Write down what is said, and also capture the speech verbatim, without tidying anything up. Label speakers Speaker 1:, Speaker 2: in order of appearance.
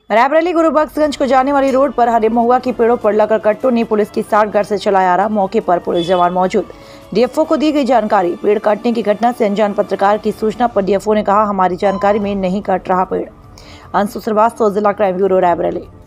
Speaker 1: रायबरेली गुरुबख्शगंज को जाने वाली रोड पर हरे महुआ के पेड़ों पर लगा कट्टों ने पुलिस की साठगांठ से चलाया आ रहा। मौके पर पुलिस जवान मौजूद। डीएफओ को दी गई जानकारी। पेड़ काटने की घटना से अनजान पत्रकार की सूचना पर डीएफओ ने कहा, हमारी जानकारी में नहीं कट रहा पेड़। अंशु श्रीवास्तव, जिला क्राइम ब्यूरो, रायबरेली।